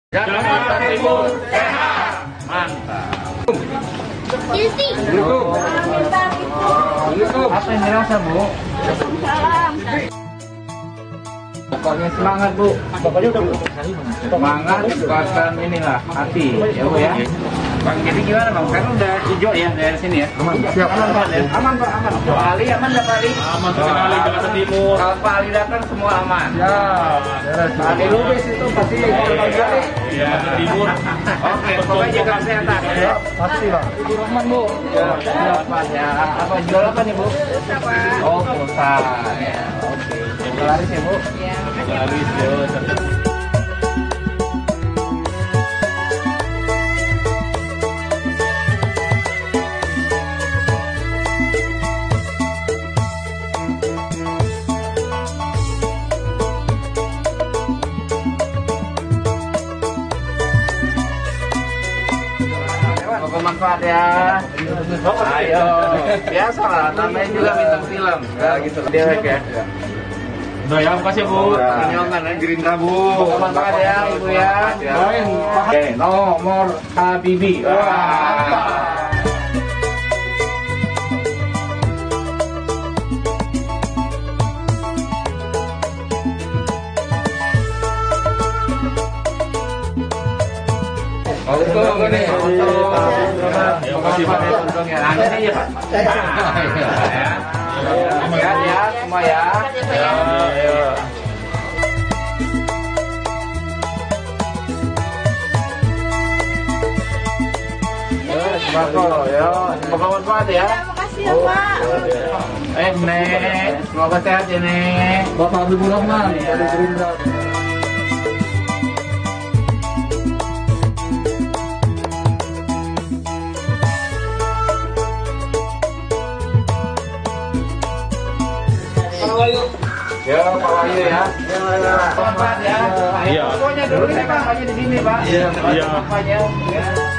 Jakarta Timur sehat, mantap. Apa yang dirasa, Bu? Pokoknya semangat, Bu. Pokoknya udah Semangat, kuatkan inilah hati, ya Bu ya. Bang, jadi gimana Bang? Kan udah hijau ya dari sini ya? aman, siap. Aman Pak ya? Aman Pak, aman. Pak Ali aman nggak Pak Ali? Aman sekali Jakarta Timur. Kalau Pak Ali datang semua aman. Ya, Pak Ali Lubis itu pasti sekali. ya, Jakarta Timur. Oke, pokoknya jaga kesehatan ya. Pasti Pak. Aman Bu. Ya, apa ya? Apa jual apa nih Bu? Oh, pulsa. Ya, oke. Laris ya Bu? Laris ya. Bermanfaat ya. Ayo, biasa lah, namanya juga bintang film. Ya gitu, dewek ya. Udah ya, makasih Bu. Kenyongan ya, Gerindra Bu. Bermanfaat ya Ibu ya. Oke, nomor Habibie. Wah. Untuk nih, untuk bermanfaat ya untungnya. Nah, ini aja Pak. Sehat ya semua ya. Sembako ya, semoga bermanfaat ya. Makasih ya Pak. Nek, semoga sehat ya Nek. Bapak Habibur Rahman dari Gerindra. Ya, Pak Wahyu ya. Bermanfaat ya. Iya. Pokoknya dulu saya kampanye di sini Pak. Iya. Kampanye.